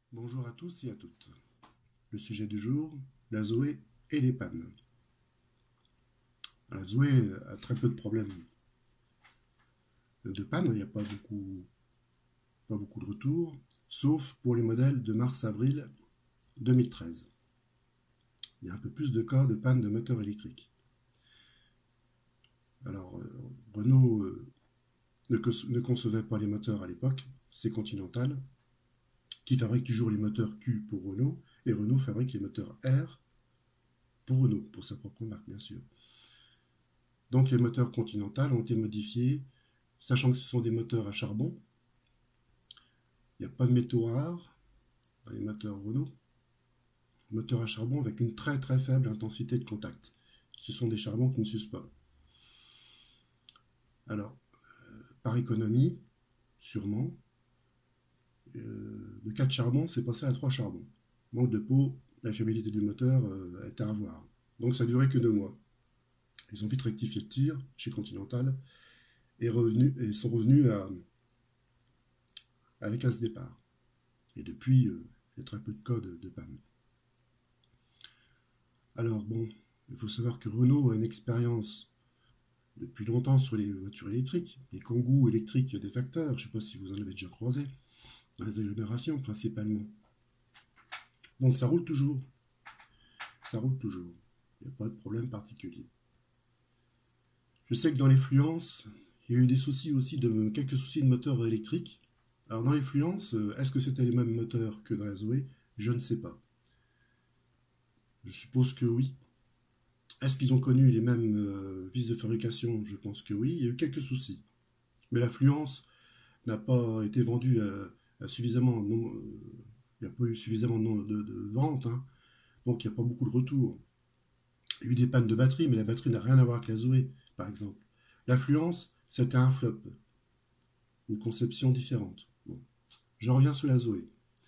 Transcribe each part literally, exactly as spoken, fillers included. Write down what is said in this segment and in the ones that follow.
Bonjour à tous et à toutes. Le sujet du jour, la Zoé et les pannes. La Zoé a très peu de problèmes de panne, il n'y a pas beaucoup, pas beaucoup de retours, sauf pour les modèles de mars-avril deux mille treize. Il y a un peu plus de cas de panne de moteur électrique. Alors, euh, Renault euh, ne, ne concevait pas les moteurs à l'époque, c'est Continental, qui fabrique toujours les moteurs Q pour Renault, et Renault fabrique les moteurs R pour Renault, pour sa propre marque bien sûr. Donc les moteurs Continental ont été modifiés, sachant que ce sont des moteurs à charbon. Il n'y a pas de métaux rares dans les moteurs Renault. Moteurs à charbon avec une très très faible intensité de contact. Ce sont des charbons qui ne s'usent pas. Alors, euh, par économie, sûrement, euh, de quatre charbons, c'est passé à trois charbons. Manque de peau, la fiabilité du moteur euh, est à avoir. Donc ça a duré que deux mois. Ils ont vite rectifié le tir chez Continental et, revenu, et sont revenus à, à la case départ. Et depuis, euh, il y a très peu de cas de, de panne. Alors bon, il faut savoir que Renault a une expérience depuis longtemps sur les voitures électriques, les Kangoo électriques des facteurs, je ne sais pas si vous en avez déjà croisé, dans les agglomérations principalement. Donc ça roule toujours. Ça roule toujours. Il n'y a pas de problème particulier. Je sais que dans les fluences, il y a eu des soucis aussi, de, quelques soucis de moteur électrique. Alors dans les fluences, est-ce que c'était les mêmes moteurs que dans la Zoé? Je ne sais pas. Je suppose que oui. Est-ce qu'ils ont connu les mêmes euh, vis de fabrication? Je pense que oui. Il y a eu quelques soucis. Mais la fluence n'a pas été vendue à, à suffisamment... Non, euh, il n'y a pas eu suffisamment de, de, de ventes, hein, donc il n'y a pas beaucoup de retours. Il y a eu des pannes de batterie, mais la batterie n'a rien à voir avec la Zoé, par exemple. La fluence, c'était un flop. Une conception différente. Bon. Je reviens sur la Zoé.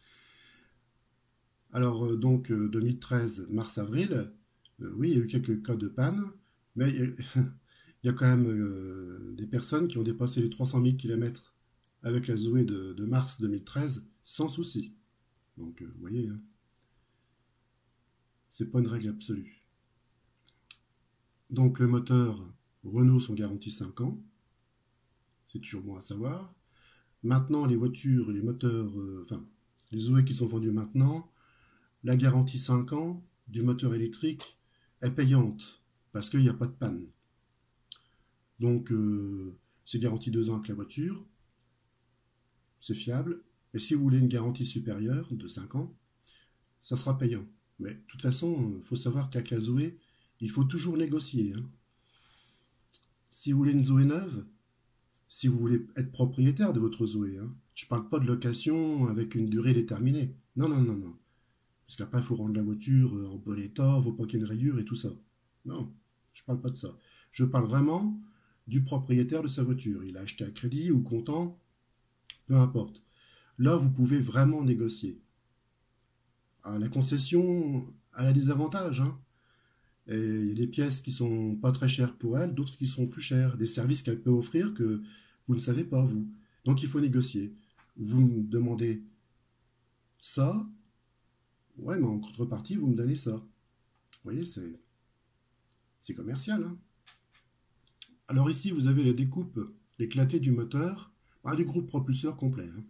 Alors, euh, donc, euh, deux mille treize, mars-avril, euh, oui, il y a eu quelques cas de panne, mais il y a, il y a quand même euh, des personnes qui ont dépassé les trois cent mille kilomètres avec la Zoé de, de mars deux mille treize sans souci. Donc, euh, vous voyez, hein, c'est pas une règle absolue. Donc, le moteur Renault sont garantis cinq ans. C'est toujours bon à savoir. Maintenant, les voitures, les moteurs, euh, enfin, les Zoé qui sont vendus maintenant, la garantie cinq ans du moteur électrique est payante parce qu'il n'y a pas de panne. Donc, euh, c'est garanti deux ans avec la voiture, c'est fiable. Et si vous voulez une garantie supérieure de cinq ans, ça sera payant. Mais de toute façon, il faut savoir qu'avec la Zoé, il faut toujours négocier. Hein. Si vous voulez une Zoé neuve, si vous voulez être propriétaire de votre Zoé, hein, je ne parle pas de location avec une durée déterminée. Non, non, non, non. Parce qu'après, il faut rendre la voiture en bon état, il ne faut pas qu'il y ait une rayure et tout ça. Non, je ne parle pas de ça. Je parle vraiment du propriétaire de sa voiture. Il a acheté à crédit ou comptant, peu importe. Là, vous pouvez vraiment négocier. Alors, la concession, elle a des avantages. Hein. Et il y a des pièces qui sont pas très chères pour elle, d'autres qui sont plus chères. Des services qu'elle peut offrir que vous ne savez pas, vous. Donc, il faut négocier. Vous me demandez ça, ouais, mais en contrepartie, vous me donnez ça. Vous voyez, c'est, c'est commercial. Hein. Alors ici, vous avez la découpe éclatée du moteur, ah, du groupe propulseur complet. Hein.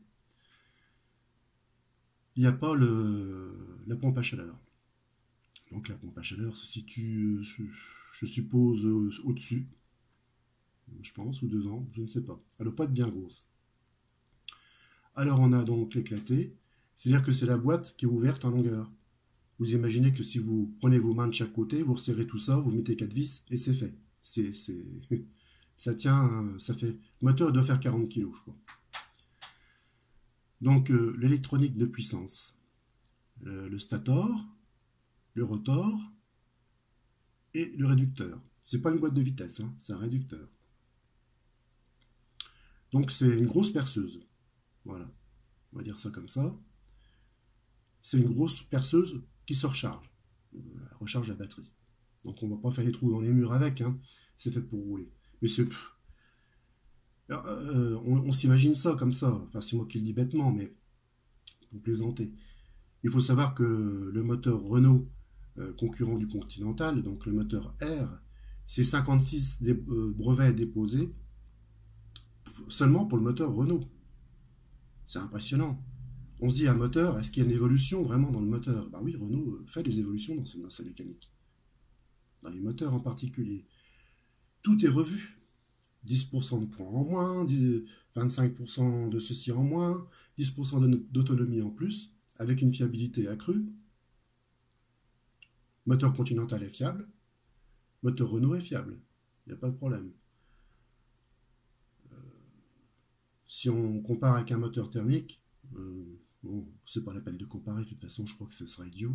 Il n'y a pas le, la pompe à chaleur. Donc la pompe à chaleur se situe, je, je suppose, au-dessus, je pense, ou devant, je ne sais pas. Elle ne doit pas être bien grosse. Alors on a donc l'éclaté, c'est-à-dire que c'est la boîte qui est ouverte en longueur. Vous imaginez que si vous prenez vos mains de chaque côté, vous resserrez tout ça, vous mettez quatre vis et c'est fait. C'est, c'est... Ça tient, ça fait... Le moteur doit faire quarante kilos, je crois. Donc euh, l'électronique de puissance, le, le stator, le rotor et le réducteur. C'est pas une boîte de vitesse, hein, c'est un réducteur. Donc c'est une grosse perceuse. Voilà, on va dire ça comme ça. C'est une grosse perceuse qui se recharge. Elle recharge la batterie. Donc on va pas faire les trous dans les murs avec, hein. C'est fait pour rouler. Mais c'est... Euh, on, on s'imagine ça comme ça. Enfin, c'est moi qui le dis bêtement, mais pour plaisanter. Il faut savoir que le moteur Renault, euh, concurrent du Continental, donc le moteur R, c'est cinquante-six dé euh, brevets déposés seulement pour le moteur Renault. C'est impressionnant. On se dit, un moteur, est-ce qu'il y a une évolution vraiment dans le moteur? Bah oui, Renault fait des évolutions dans sa, dans sa mécanique. Dans les moteurs en particulier. Tout est revu. dix pour cent de points en moins, vingt-cinq pour cent de ceci en moins, dix pour cent d'autonomie en plus, avec une fiabilité accrue. Moteur Continental est fiable, moteur Renault est fiable, il n'y a pas de problème. Euh, si on compare avec un moteur thermique, euh, bon, c'est pas la peine de comparer, de toute façon je crois que ce sera idiot.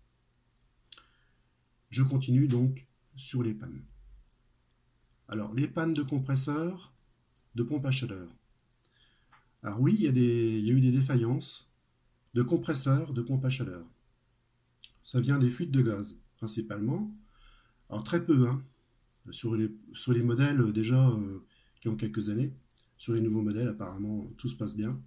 Je continue donc sur les pannes. Alors, les pannes de compresseur, de pompe à chaleur. Alors oui, il y a, des, il y a eu des défaillances de compresseurs, de pompe à chaleur. Ça vient des fuites de gaz, principalement. Alors très peu, hein, sur, les, sur les modèles déjà euh, qui ont quelques années. Sur les nouveaux modèles, apparemment, tout se passe bien.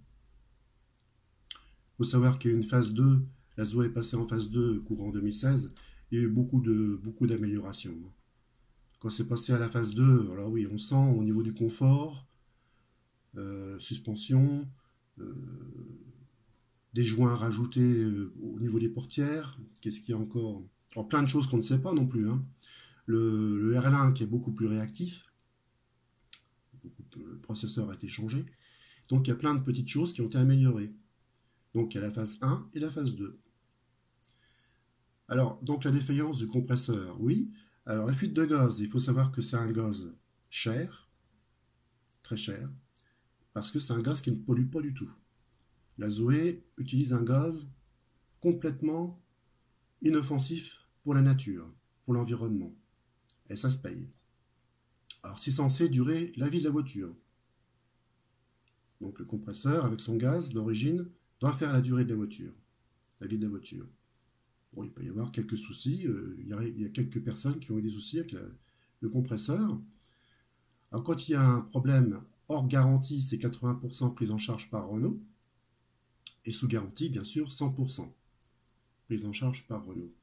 Il faut savoir qu'il y a eu une phase deux, la Zoé est passée en phase deux courant deux mille seize. Il y a eu beaucoup de, beaucoup d'améliorations. Quand c'est passé à la phase deux, alors oui, on sent au niveau du confort, euh, suspension, euh, des joints rajoutés euh, au niveau des portières. Qu'est-ce qu'il y a encore? Alors, plein de choses qu'on ne sait pas non plus. Hein. Le, le R L un qui est beaucoup plus réactif, beaucoup, le processeur a été changé. Donc il y a plein de petites choses qui ont été améliorées. Donc il y a la phase un et la phase deux. Alors, donc la défaillance du compresseur, oui. Alors, la fuite de gaz, il faut savoir que c'est un gaz cher, très cher, parce que c'est un gaz qui ne pollue pas du tout. La Zoé utilise un gaz complètement inoffensif pour la nature, pour l'environnement. Et ça se paye. Alors, c'est censé durer la vie de la voiture. Donc, le compresseur, avec son gaz d'origine, va faire la durée de la voiture, la vie de la voiture. Bon, il peut y avoir quelques soucis. Euh, il, y a, il y a quelques personnes qui ont eu des soucis avec la, le compresseur. Alors, quand il y a un problème hors garantie, c'est quatre-vingts pour cent prise en charge par Renault. Et sous garantie, bien sûr, cent pour cent prise en charge par Renault.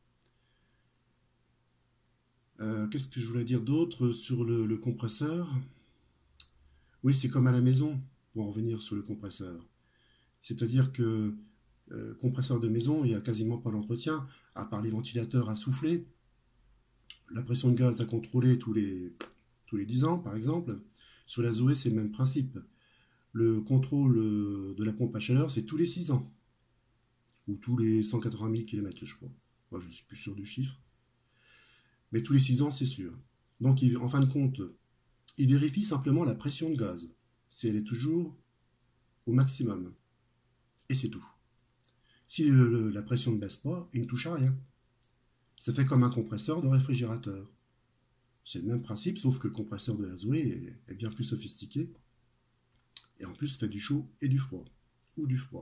Euh, Qu'est-ce que je voulais dire d'autre sur le, le compresseur? Oui, c'est comme à la maison, pour en revenir sur le compresseur. C'est-à-dire que Euh, compresseur de maison, il n'y a quasiment pas d'entretien, à part les ventilateurs à souffler, la pression de gaz à contrôler tous les, tous les dix ans, par exemple. Sur la Zoé, c'est le même principe. Le contrôle de la pompe à chaleur, c'est tous les six ans, ou tous les cent quatre-vingt mille kilomètres, je crois. Moi, je ne suis plus sûr du chiffre. Mais tous les six ans, c'est sûr. Donc, il, en fin de compte, il vérifie simplement la pression de gaz, si elle est toujours au maximum. Et c'est tout. Si le, la pression ne baisse pas, il ne touche à rien. Ça fait comme un compresseur de réfrigérateur. C'est le même principe, sauf que le compresseur de la Zoé est, est bien plus sophistiqué. Et en plus, fait du chaud et du froid. Ou du froid.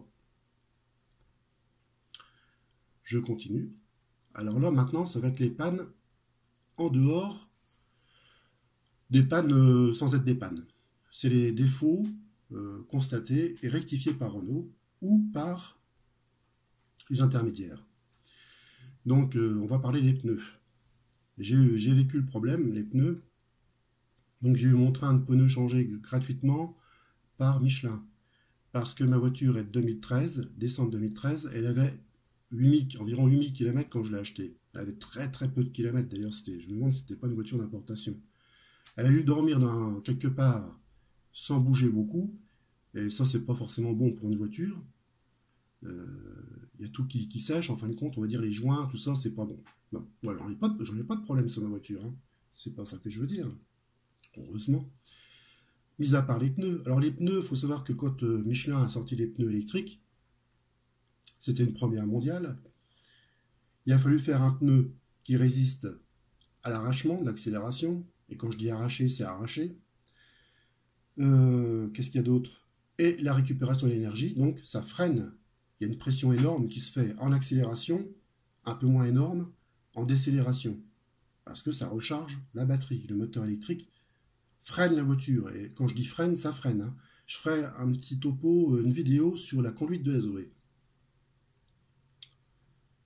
Je continue. Alors là, maintenant, ça va être les pannes en dehors des pannes euh, sans être des pannes. C'est les défauts euh, constatés et rectifiés par Renault ou par les intermédiaires. Donc, euh, on va parler des pneus. J'ai vécu le problème, les pneus. Donc, j'ai eu mon train de pneus changé gratuitement par Michelin. Parce que ma voiture est de deux mille treize, décembre deux mille treize, elle avait huit mille, environ huit mille kilomètres quand je l'ai achetée. Elle avait très très peu de kilomètres, d'ailleurs, je me demande si ce n'était pas une voiture d'importation. Elle a dû dormir dans, quelque part sans bouger beaucoup, et ça, c'est pas forcément bon pour une voiture. Il euh, y a tout qui, qui sèche, en fin de compte, on va dire les joints, tout ça, c'est pas bon. Non, voilà, j'en ai, pas de, j'en ai pas de problème sur ma voiture, hein. C'est pas ça que je veux dire, heureusement. Mis à part les pneus. Alors les pneus, il faut savoir que quand euh, Michelin a sorti les pneus électriques, c'était une première mondiale, il a fallu faire un pneu qui résiste à l'arrachement, de l'accélération, et quand je dis arracher, c'est arracher. Euh, Qu'est-ce qu'il y a d'autre? Et la récupération d'énergie, donc ça freine. Il y a une pression énorme qui se fait en accélération, un peu moins énorme en décélération, parce que ça recharge la batterie. Le moteur électrique freine la voiture, et quand je dis freine, ça freine. Hein. Je ferai un petit topo, une vidéo sur la conduite de la Zoé.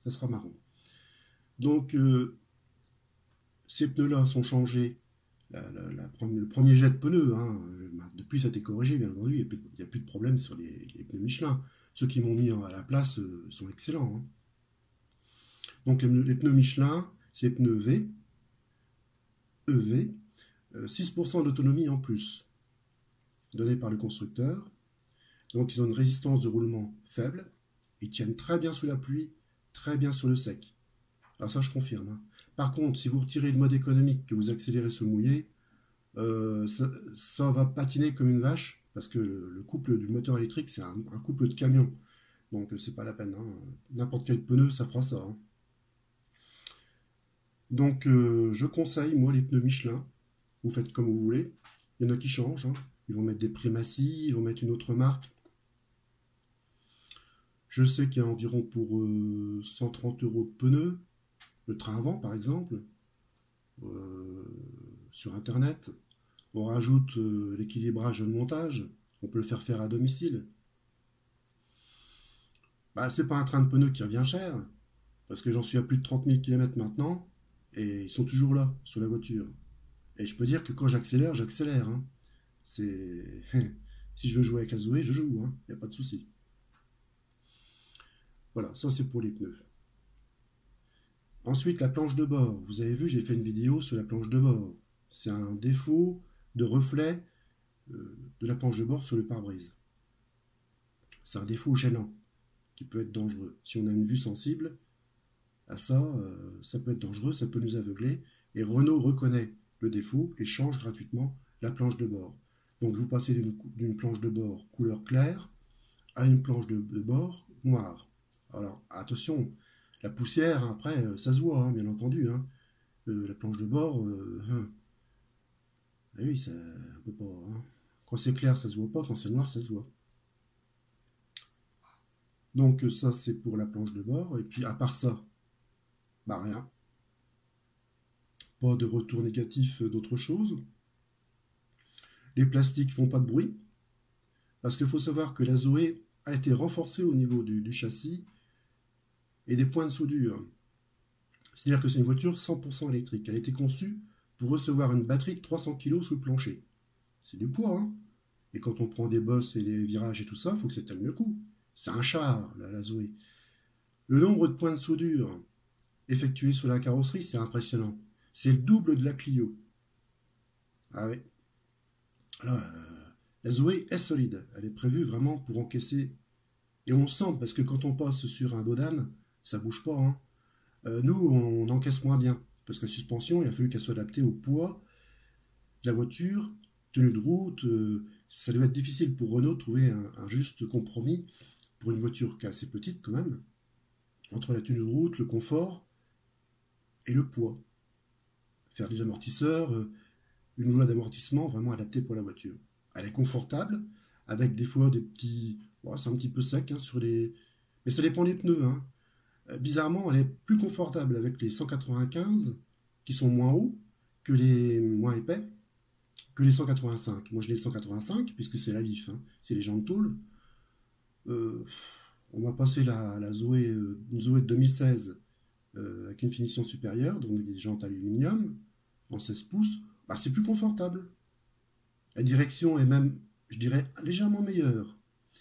ça sera marrant. Donc, euh, ces pneus-là sont changés. La, la, la, le premier jet de pneus, hein, depuis ça a été corrigé, bien entendu, il n'y a, a plus de problème sur les, les pneus Michelin. Ceux qui m'ont mis à la place euh, sont excellents. Hein. Donc, les, les pneus Michelin, c'est pneus V, E V, euh, six pour cent d'autonomie en plus, donné par le constructeur. Donc, ils ont une résistance de roulement faible. Ils tiennent très bien sous la pluie, très bien sur le sec. Alors ça, je confirme. Hein. Par contre, si vous retirez le mode économique, que vous accélérez sous mouillé, euh, ça, ça va patiner comme une vache, parce que le, le couple du moteur électrique, c'est un, un couple de camion. Donc, c'est pas la peine. Hein. N'importe quel pneu, ça fera ça. Hein. Donc, euh, je conseille, moi, les pneus Michelin. Vous faites comme vous voulez. Il y en a qui changent. Hein. Ils vont mettre des Primacy, ils vont mettre une autre marque. Je sais qu'il y a environ pour euh, cent trente euros de pneus. Le train avant, par exemple. Euh, sur Internet. On rajoute euh, l'équilibrage de montage. On peut le faire faire à domicile. Bah, c'est pas un train de pneus qui revient cher. Parce que j'en suis à plus de trente mille kilomètres maintenant. Et ils sont toujours là, sur la voiture. Et je peux dire que quand j'accélère, j'accélère. Hein. C'est... si je veux jouer avec la Zoé, je joue. Il hein. n'y a pas de souci. Voilà, ça c'est pour les pneus. Ensuite, la planche de bord. Vous avez vu, j'ai fait une vidéo sur la planche de bord. C'est un défaut de reflet euh, de la planche de bord sur le pare-brise. C'est un défaut gênant qui peut être dangereux. Si on a une vue sensible à ça, euh, ça peut être dangereux, ça peut nous aveugler. Et Renault reconnaît le défaut et change gratuitement la planche de bord. Donc vous passez d'une planche de bord couleur claire à une planche de, de bord noire. Alors attention, la poussière, après, ça se voit, hein, bien entendu. Hein. Euh, la planche de bord, euh, hein. Ah oui, ça, on peut pas. Hein. Quand c'est clair, ça se voit pas. Quand c'est noir, ça se voit. Donc ça, c'est pour la planche de bord. Et puis à part ça, bah rien. Pas de retour négatif d'autre chose. Les plastiques font pas de bruit. Parce qu'il faut savoir que la Zoé a été renforcée au niveau du, du châssis et des points de soudure. C'est-à-dire que c'est une voiture cent pour cent électrique. Elle a été conçue pour recevoir une batterie de trois cents kilos sous le plancher. C'est du poids, hein. Et quand on prend des bosses et des virages et tout ça, il faut que ça tienne le coup. C'est un char, la, la Zoé. Le nombre de points de soudure effectués sur la carrosserie, c'est impressionnant. C'est le double de la Clio. Ah oui. Alors, euh, la Zoé est solide. Elle est prévue vraiment pour encaisser. Et on sent, parce que quand on passe sur un dos d'âne, ça bouge pas. Hein. Euh, nous, on, on encaisse moins bien. Parce que la suspension, il a fallu qu'elle soit adaptée au poids de la voiture, tenue de route. Euh, ça doit être difficile pour Renault de trouver un, un juste compromis pour une voiture qui est assez petite quand même, entre la tenue de route, le confort et le poids. Faire des amortisseurs, euh, une loi d'amortissement vraiment adaptée pour la voiture. Elle est confortable, avec des fois des petits... Bon, c'est un petit peu sec hein, sur les... Mais ça dépend des pneus. Hein. Euh, bizarrement, elle est plus confortable avec les cent quatre-vingt-quinze, qui sont moins hauts, que les moins épais, que les cent quatre-vingt-cinq. Moi, je l'ai cent quatre-vingt-cinq, puisque c'est la Leaf, hein. C'est les jantes tôle. Euh, on m'a passé la, la Zoé, euh, une Zoé de deux mille seize euh, avec une finition supérieure, donc des jantes aluminium, en seize pouces. Bah, c'est plus confortable. La direction est même, je dirais, légèrement meilleure.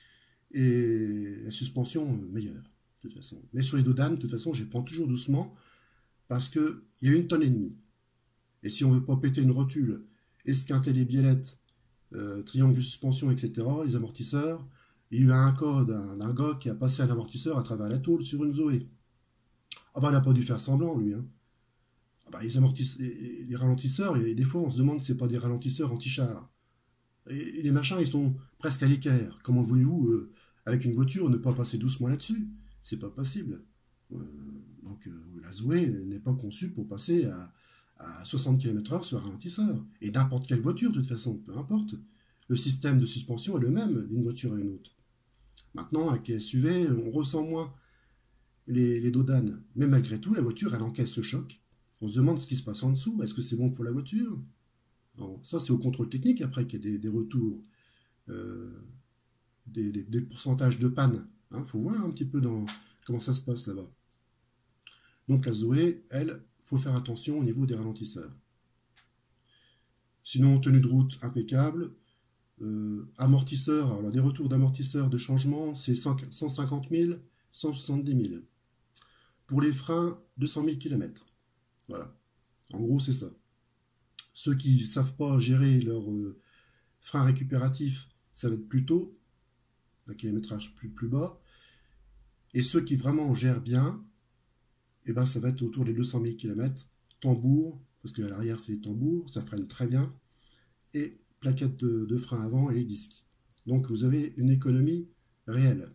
Et la suspension, meilleure, de toute façon. Mais sur les dos d'âne, de toute façon, je les prends toujours doucement, parce qu'il y a une tonne et demie. Et si on veut pas péter une rotule, esquinter les biellettes, euh, triangle de suspension, et cetera, les amortisseurs, il y a eu un cas d'un gars qui a passé un amortisseur à travers la tôle sur une Zoé. Ah bah, il n'a pas dû faire semblant, lui. Hein. Ah bah, les, les, les ralentisseurs, et des fois, on se demande si ce n'est pas des ralentisseurs anti-char. Et, et les machins, ils sont presque à l'équerre. Comment voulez-vous, euh, avec une voiture, ne pas passer doucement là-dessus? C'est pas possible. Euh, donc, euh, la Zoé n'est pas conçue pour passer à, à soixante kilomètres heure sur un ralentisseur. Et n'importe quelle voiture, de toute façon, peu importe. Le système de suspension est le même d'une voiture à une autre. Maintenant, avec les S U V, on ressent moins les, les dos d'âne. Mais malgré tout, la voiture, elle encaisse le choc. On se demande ce qui se passe en dessous. Est-ce que c'est bon pour la voiture? Alors, ça, c'est au contrôle technique, après, qu'il y a des, des retours, euh, des, des, des pourcentages de panne. Il hein, faut voir un petit peu dans comment ça se passe là-bas. Donc la Zoé, elle, faut faire attention au niveau des ralentisseurs. Sinon, tenue de route impeccable. Euh, amortisseur, alors des retours d'amortisseurs de changement, c'est cent cinquante mille, cent soixante-dix mille. Pour les freins, deux cent mille kilomètres. Voilà. En gros, c'est ça. Ceux qui ne savent pas gérer leur euh, frein récupératif, ça va être plus tôt, un kilométrage plus, plus bas. Et ceux qui vraiment gèrent bien, eh ben, ça va être autour des deux cent mille kilomètres. Tambour, parce qu'à l'arrière, c'est les tambours, ça freine très bien. Et plaquettes de, de frein avant et les disques. Donc vous avez une économie réelle.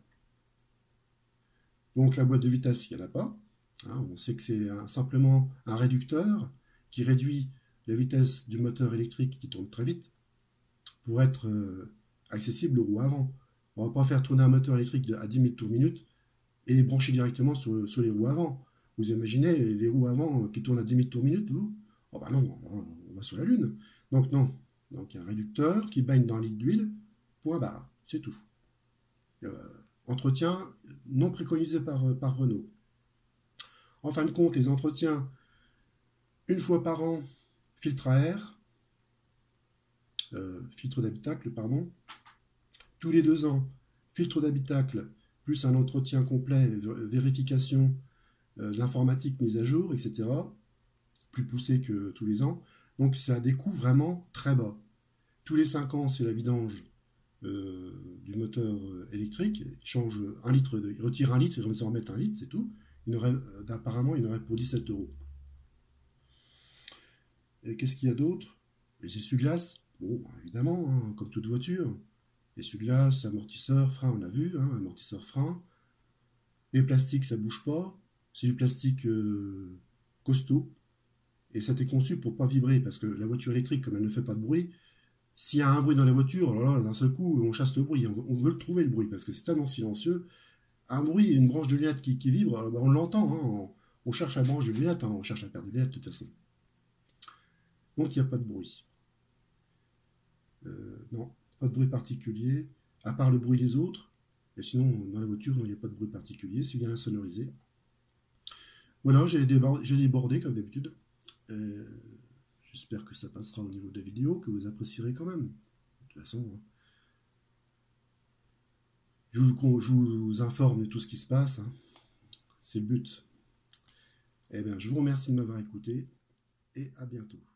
Donc la boîte de vitesse, il n'y en a pas. Hein, on sait que c'est un, simplement un réducteur qui réduit la vitesse du moteur électrique qui tourne très vite pour être euh, accessible aux roues avant. On ne va pas faire tourner un moteur électrique de, à dix mille tours minute et les brancher directement sur, sur les roues avant. Vous imaginez les roues avant qui tournent à dix mille tours minute, vous? Oh bah non, on va sur la Lune. Donc non. Donc il y a un réducteur qui baigne dans un litre d'huile, point barre, c'est tout. Euh, entretien non préconisé par, par Renault. En fin de compte, les entretiens, une fois par an, filtre à air, euh, filtre d'habitacle, pardon. Tous les deux ans, filtre d'habitacle, plus un entretien complet, vérification euh, de l'informatique mise à jour, et cetera. Plus poussé que tous les ans. Donc ça a des coûts vraiment très bas. Tous les cinq ans, c'est la vidange euh, du moteur électrique. Il change un litre, de, il retire un litre, il va en mettre un litre, c'est tout. Il aurait, euh, apparemment, il en aurait pour dix-sept euros. Et qu'est-ce qu'il y a d'autre? Les essuie-glaces, bon, évidemment, hein, comme toute voiture. Essuie-glaces, amortisseur, frein, on a vu, hein, amortisseur, frein. Les plastiques, ça bouge pas. C'est du plastique euh, costaud. Et ça a été conçu pour pas vibrer, parce que la voiture électrique, comme elle ne fait pas de bruit, s'il y a un bruit dans la voiture, alors là, d'un seul coup, on chasse le bruit. On veut le trouver, le bruit, parce que c'est tellement silencieux. Un bruit, une branche de lunette qui, qui vibre, ben on l'entend. Hein, on, on cherche la branche de lunette, hein, on cherche la paire de lunettes, de toute façon. Donc, il n'y a pas de bruit. Euh, non, pas de bruit particulier, à part le bruit des autres. Et sinon, dans la voiture, il n'y a pas de bruit particulier, c'est bien insonorisé. Voilà, j'ai débordé, comme d'habitude. Euh, J'espère que ça passera au niveau de la vidéo, que vous apprécierez quand même. De toute façon, hein. je, vous, je vous informe de tout ce qui se passe. Hein. C'est le but. Eh bien, je vous remercie de m'avoir écouté et à bientôt.